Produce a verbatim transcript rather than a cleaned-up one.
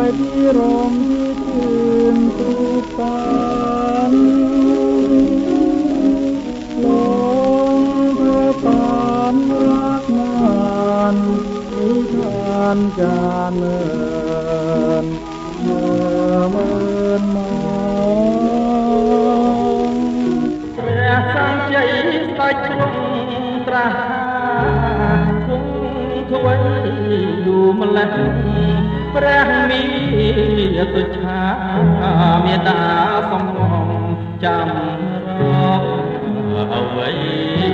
ពីរំពីជឿនទូបានលងធ្វើបានរាក់បាននិធានចានមើលមើលមើលមកព្រះសង្ឃជ័យស្ដេចទ្រង់ត្រាស់គង់ធ្វើយូរម្ល៉េះព្រះមីទុច្ឆាមេតាសំងចាំរកអ្វី